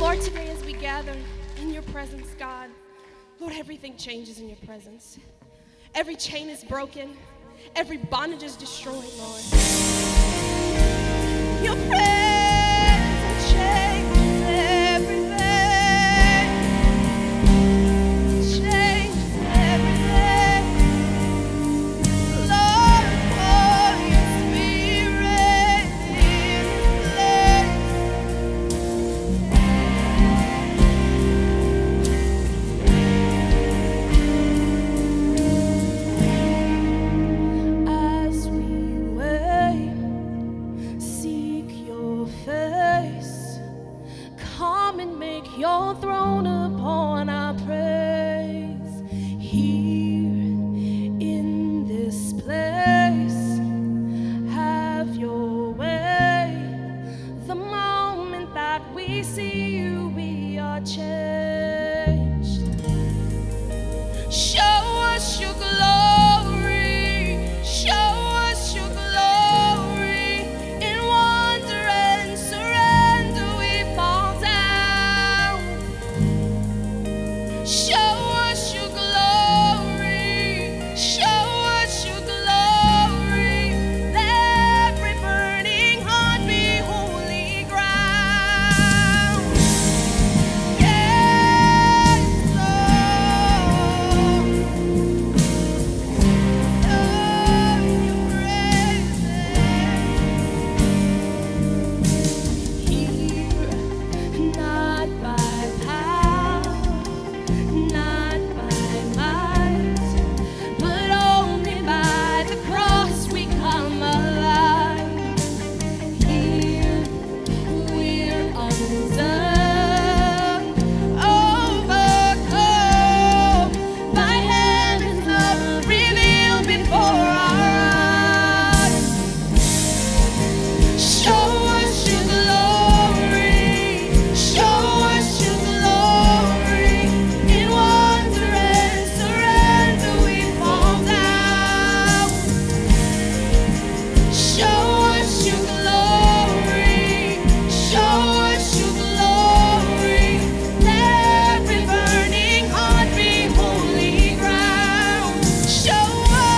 Lord, today as we gather in your presence, God, Lord, everything changes in your presence. Every chain is broken. Every bondage is destroyed, Lord. Your presence changes everything. Changes everything. Lord, pour your spirit in this as we wait, seek your face. Come and make your throne upon our praise. Here in this place, have your way. The moment that we see you, we are changed. Show us your glory. Show us your glory. In wonder and surrender we fall down. Show us your glory. Show us your glory. Let every burning heart be holy ground. Yes, Lord. Oh, your presence. Here, not by power, not by might, but only by the cross we come alive. Here we're undone, overcome by heaven's love revealed before our eyes. Show us your glory. Show us your glory. In wonder and surrender we fall down. Show us your glory. Show us your glory. Let every burning heart be holy ground. Show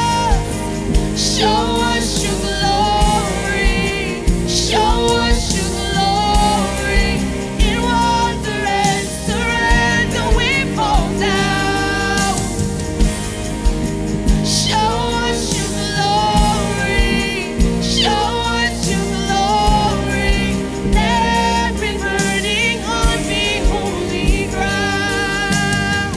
us your glory. Show us your glory. In wonder and surrender we fall down. Show us your glory. Show us your glory. Let every burning heart be holy ground.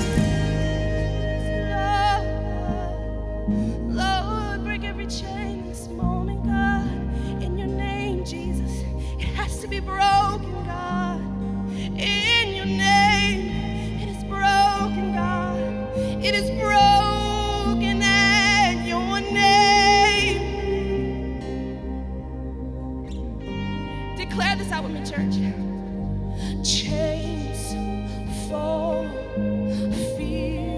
Lord, break every chain this moment, God. In your name, Jesus, it has to be broken, God. In your name, it is broken, God. It is broken in your name. Declare this out with me, church. Chains fall, fear